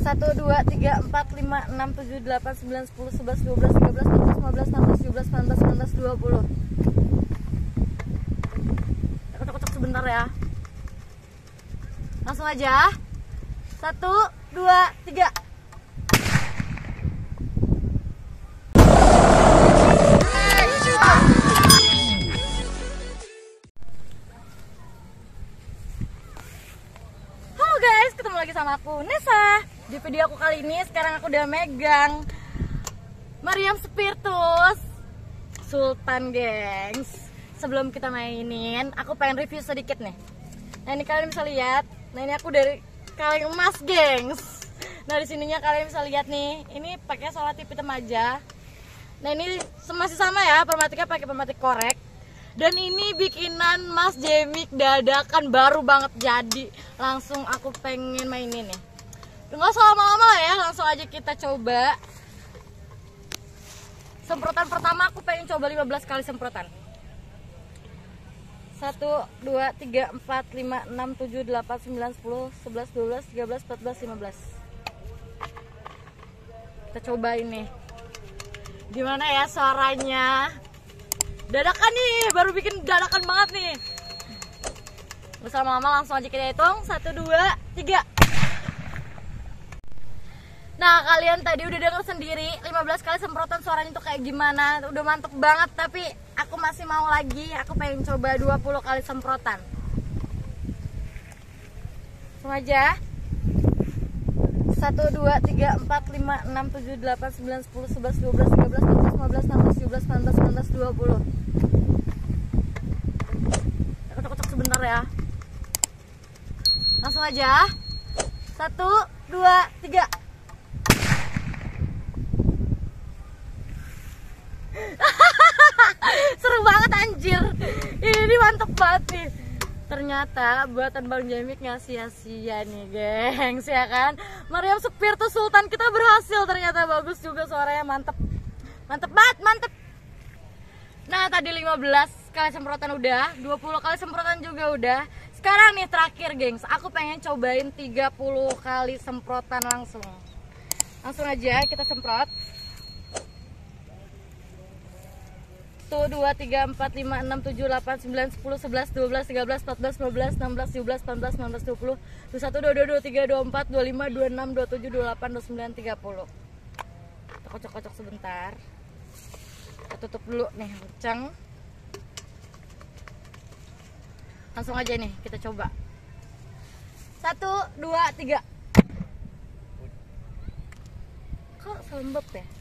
1, 2, 3, 4, 5, 6, 7, 8, 9, 10, 11, 12, 13, 14, 15, 16, 17, 18, 19, 20. Kocok-kocok sebentar ya. Langsung aja. 1, 2, 3. Halo guys, ketemu lagi sama aku Nessa. Di video aku kali ini sekarang aku udah megang Mariam Spiritus Sultan, gengs. Sebelum kita mainin, aku pengen review sedikit nih. Nah, ini kalian bisa lihat. Nah, ini aku dari kaleng emas, gengs. Nah, di sininya kalian bisa lihat nih. Ini pakai solat tip hitam aja. Nah, ini masih sama ya, permatiknya pakai permatik korek. Dan ini bikinan Mas Jemik dadakan, baru banget jadi. Langsung aku pengen mainin nih. Nggak usah lama-lama lah ya, langsung aja kita coba. Semprotan pertama aku pengen coba 15 kali semprotan. 1, 2, 3, 4, 5, 6, 7, 8, 9, 10, 11, 12, 13, 14, 15. Kita coba ini. Gimana ya suaranya? Dadakan nih, baru bikin dadakan banget nih. Bersama lama langsung aja kita hitung. 1, 2, 3. Nah, kalian tadi udah denger sendiri 15 kali semprotan suaranya tuh kayak gimana. Udah mantep banget, tapi aku masih mau lagi. Aku pengen coba 20 kali semprotan. Langsung aja. 1, 2, 3, 4, 5, 6, 7, 8, 9, 10, 11, 12, 13, 14, 15, 16, 17, 18, 19, 20. Kocok-kocok sebentar ya. Langsung aja. 1, 2, 3. Seru banget anjir. Ini mantep banget nih. Ternyata buatan Bang Jemik nggak sia-sia nih, gengs, ya kan? Mariam Spiritus Sultan kita berhasil, ternyata bagus juga suaranya, mantep. Mantep banget, mantep. Nah, tadi 15 kali semprotan udah, 20 kali semprotan juga udah. Sekarang nih terakhir, gengs, aku pengen cobain 30 kali semprotan langsung. Langsung aja kita semprot. 1, 2, 3, 4, 5, 6, 7, 8, 9, 10, 11, 12, 13, 14, 15, 16, 17, 18, 19, 20, 21, 22, 23, 24, 25, 26, 27, 28, 29, 30. Kita kocok-kocok sebentar. Kita tutup dulu nih, kencang. Langsung aja nih, kita coba. 1, 2, 3. Kok lembab ya?